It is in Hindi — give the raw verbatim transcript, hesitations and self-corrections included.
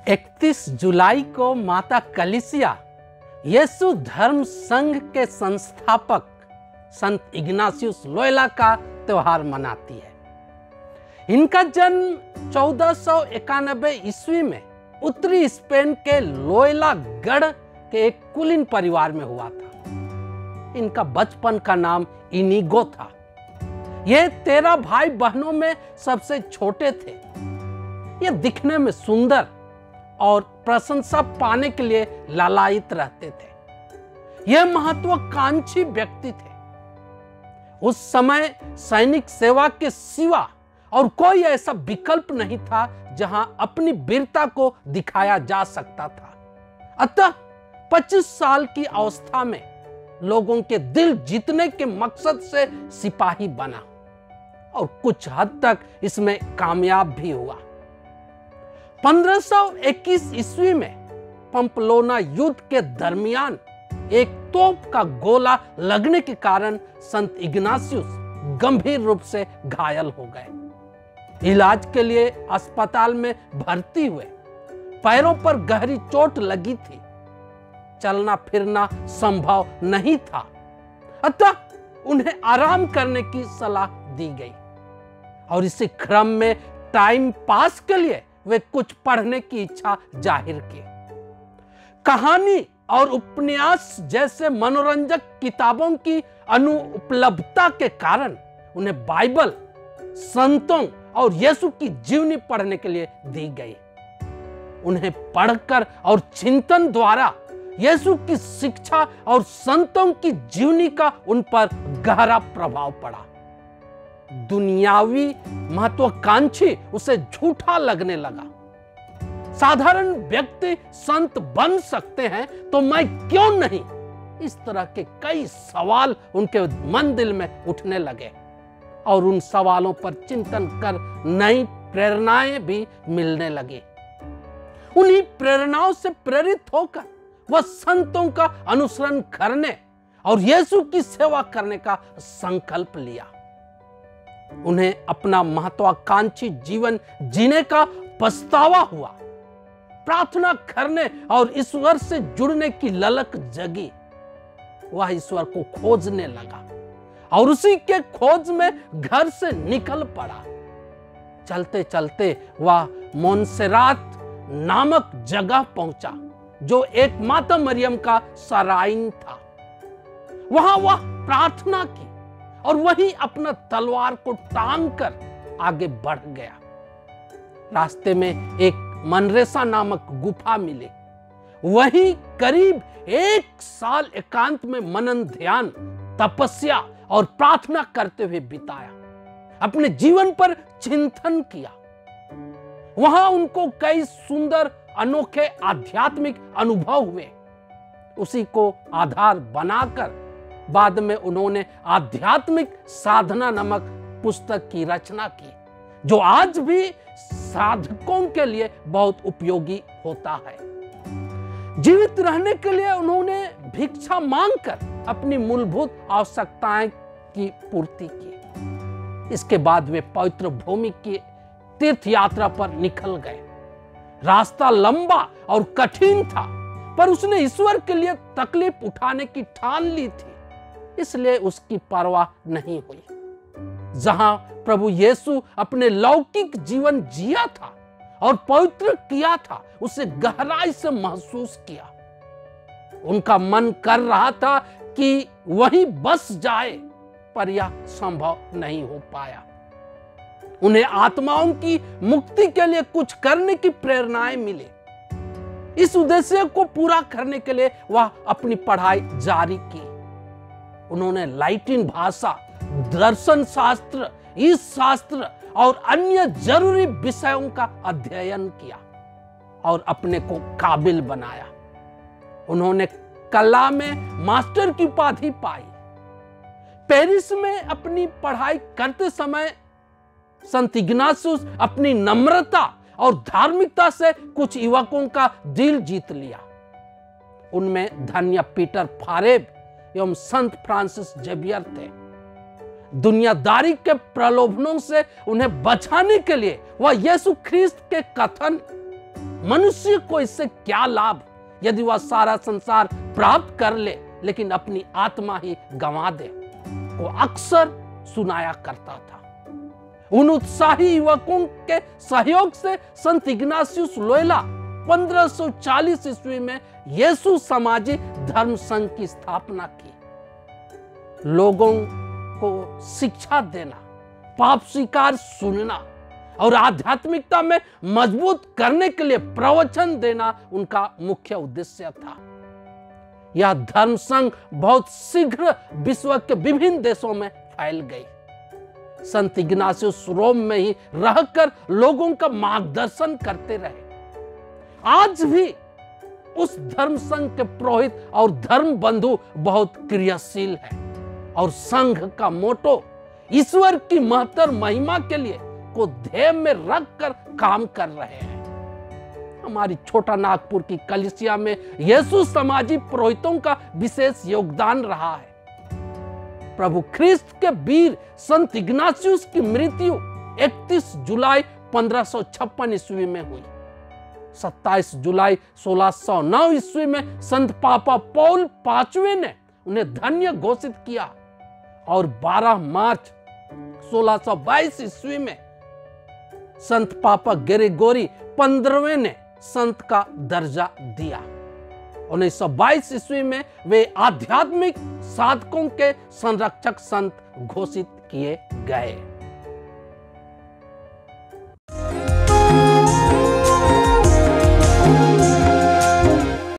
इकतीस जुलाई को माता कलीसिया यीशु धर्म संघ के संस्थापक संत इग्नासियस लोयोला का त्योहार मनाती है। इनका जन्म चौदह सौ इक्यानवे ईस्वी में उत्तरी स्पेन के लोयोला गढ़ के एक कुलीन परिवार में हुआ था। इनका बचपन का नाम इनिगो था। ये तेरह भाई बहनों में सबसे छोटे थे। ये दिखने में सुंदर और प्रशंसा पाने के लिए लालायित रहते थे। यह महत्वाकांक्षी व्यक्ति थे। उस समय सैनिक सेवा के सिवा और कोई ऐसा विकल्प नहीं था जहां अपनी वीरता को दिखाया जा सकता था। अतः पच्चीस साल की अवस्था में लोगों के दिल जीतने के मकसद से सिपाही बना और कुछ हद तक इसमें कामयाब भी हुआ। पंद्रह सौ इक्कीस ईस्वी में पंपलोना युद्ध के दरमियान एक तोप का गोला लगने के कारण संत इग्नासियस गंभीर रूप से घायल हो गए। इलाज के लिए अस्पताल में भर्ती हुए। पैरों पर गहरी चोट लगी थी। चलना फिरना संभव नहीं था। अतः उन्हें आराम करने की सलाह दी गई और इसी क्रम में टाइम पास के लिए वे कुछ पढ़ने की इच्छा जाहिर की। कहानी और उपन्यास जैसे मनोरंजक किताबों की अनुपलब्धता के कारण उन्हें बाइबल, संतों और यीशु की जीवनी पढ़ने के लिए दी गई। उन्हें पढ़कर और चिंतन द्वारा यीशु की शिक्षा और संतों की जीवनी का उन पर गहरा प्रभाव पड़ा। दुनियावी महत्वाकांक्षी उसे झूठा लगने लगा। साधारण व्यक्ति संत बन सकते हैं तो मैं क्यों नहीं? इस तरह के कई सवाल उनके मन दिल में उठने लगे और उन सवालों पर चिंतन कर नई प्रेरणाएं भी मिलने लगी। उन्हीं प्रेरणाओं से प्रेरित होकर वह संतों का अनुसरण करने और यीशु की सेवा करने का संकल्प लिया। उन्हें अपना महत्वाकांक्षी जीवन जीने का पछतावा हुआ। प्रार्थना करने और ईश्वर से जुड़ने की ललक जगी। वह ईश्वर को खोजने लगा और उसी के खोज में घर से निकल पड़ा। चलते चलते वह मोन्सेरात नामक जगह पहुंचा जो एक माता मरियम का सराइन था। वहां वह प्रार्थना की और वहीं अपना तलवार को टांग कर आगे बढ़ गया। रास्ते में एक मनरेसा नामक गुफा मिली। वहीं करीब एक साल एकांत में मनन, ध्यान, तपस्या और प्रार्थना करते हुए बिताया। अपने जीवन पर चिंतन किया। वहां उनको कई सुंदर अनोखे आध्यात्मिक अनुभव हुए। उसी को आधार बनाकर बाद में उन्होंने आध्यात्मिक साधना नामक पुस्तक की रचना की, जो आज भी साधकों के लिए बहुत उपयोगी होता है। जीवित रहने के लिए उन्होंने भिक्षा मांगकर अपनी मूलभूत आवश्यकताएं की पूर्ति की। इसके बाद वे पवित्र भूमि की तीर्थ यात्रा पर निकल गए। रास्ता लंबा और कठिन था, पर उसने ईश्वर के लिए तकलीफ उठाने की ठान ली थी, इसलिए उसकी परवाह नहीं हुई। जहां प्रभु यीशु अपने लौकिक जीवन जिया था और पवित्र किया था, उसे गहराई से महसूस किया। उनका मन कर रहा था कि वहीं बस जाए, पर यह संभव नहीं हो पाया। उन्हें आत्माओं की मुक्ति के लिए कुछ करने की प्रेरणाएं मिली। इस उद्देश्य को पूरा करने के लिए वह अपनी पढ़ाई जारी की। उन्होंने लैटिन भाषा, दर्शन शास्त्र, ईश शास्त्र और अन्य जरूरी विषयों का अध्ययन किया और अपने को काबिल बनाया। उन्होंने कला में मास्टर की उपाधि पाई। पेरिस में अपनी पढ़ाई करते समय संत इग्नासियस अपनी नम्रता और धार्मिकता से कुछ युवकों का दिल जीत लिया। उनमें धन्य पीटर फारेब एवं संत फ्रांसिस जेवियर थे। दुनियादारी के प्रलोभनों से उन्हें बचाने के लिए वह यीशु ख्रिस्त के कथन मनुष्य को इससे क्या लाभ यदि वह सारा संसार प्राप्त कर ले लेकिन अपनी आत्मा ही गंवा दे, वो अक्सर सुनाया करता था। उन उत्साही युवकों के सहयोग से संत इग्नासियस लोयोला पंद्रह सौ चालीस ईस्वी में यीशु समाजी धर्म संघ की स्थापना की। लोगों को शिक्षा देना, पाप स्वीकार सुनना और आध्यात्मिकता में मजबूत करने के लिए प्रवचन देना उनका मुख्य उद्देश्य था। यह धर्म संघ बहुत शीघ्र विश्व के विभिन्न देशों में फैल गई। संत इग्नासियस रोम में ही रहकर लोगों का मार्गदर्शन करते रहे। आज भी उस धर्म संघ के पुरोहित और धर्म बंधु बहुत क्रियाशील है और संघ का मोटो ईश्वर की महत्तर महिमा के लिए को ध्येय में रखकर काम कर रहे हैं। हमारी छोटा नागपुर की कलीसिया में यीशु समाजी पुरोहितों का विशेष योगदान रहा है। प्रभु ख्रिस्त के वीर संत इग्नासियस की मृत्यु इकतीस जुलाई पंद्रह सौ छप्पन ईस्वी में हुई। सत्ताईस जुलाई सोलह सौ नौ ईस्वी में संत पापा पौल पांचवें ने उन्हें धन्य घोषित किया और बारह मार्च सोलह सौ बाईस ईस्वी में संत पापा ग्रेगोरी पंद्रहवें ने संत का दर्जा दिया। उन्नीस सौ बाईस ईस्वी में वे आध्यात्मिक साधकों के संरक्षक संत घोषित किए गए।